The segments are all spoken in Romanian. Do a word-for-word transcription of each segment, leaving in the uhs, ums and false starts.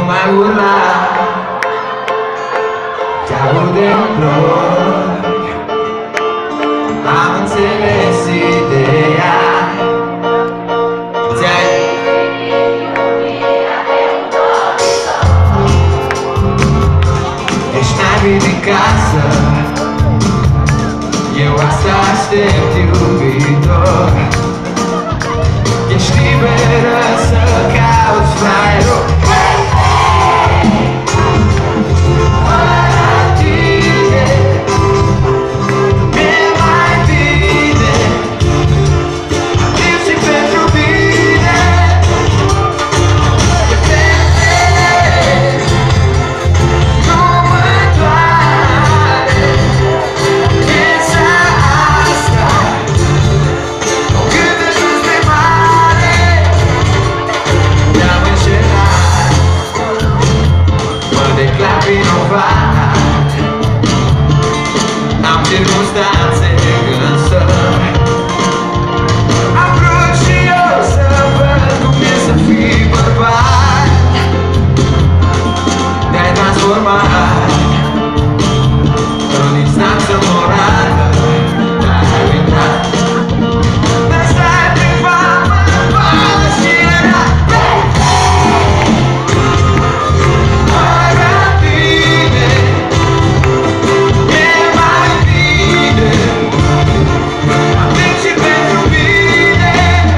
mai urla, te aud în bloc. Am înțeles ideea, ți-ai ești naivii din casă, eu asta aștept, iubitor. Ești liberă să cauți fraierul. Fără tine mi-e mai bine, timp și pentru bine. E perfect, nu mă doare viața asta. Cât de sus de mare te-am înșelat, mă declar vinovat. Am circunstanțe însă am vrut și eu să văd cum e să fii bărbat. Te-ai transformat în instanță morală, te-ai uitat. Dar stai privat, mă năvală și era perfect. Fără tine mi-e mai bine, timp și pentru mine.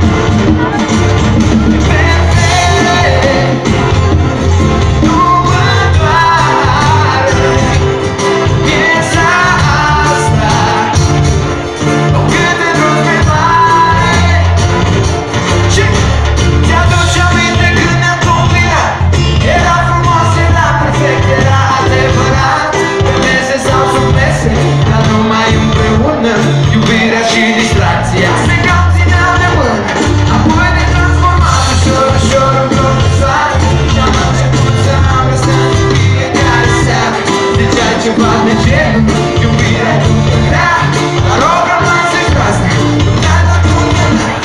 E perfect, nu mă doare viața asta. O cât de drum pe mare. Și ți-aduci aminte când ne-am combinat? Era frumos, era perfect, era adevărat. Pe mese sau sub mese, dar numai împreună, iubirea și distracția. Strigam, țineam de mână, apoi ne transformam ușor, ușor în flori de soare. Și-am început să am răstat în fiecare seară. Ziceai ceva de genul, iubirea e după grea, dar o rămasă groasă, dar tot unde n-ai.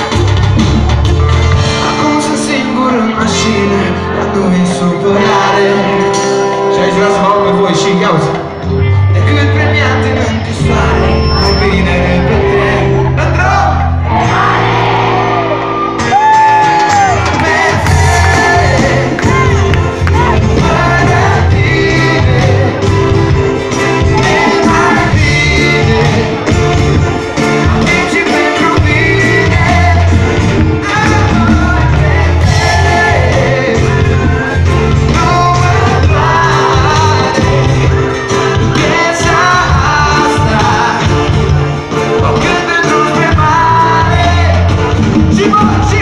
Acum sunt singur în mașină, dar nu-i supărare. Și aici vreau să mă aud pe voi și iauzi. Decât premiat în închisoare, mai bine repede la drum. Perfect, fără tine mi-e mai bine, timp și pentru mine. Perfect, nu mă doare viața asta. O cât de drum spre mare. Și mă, și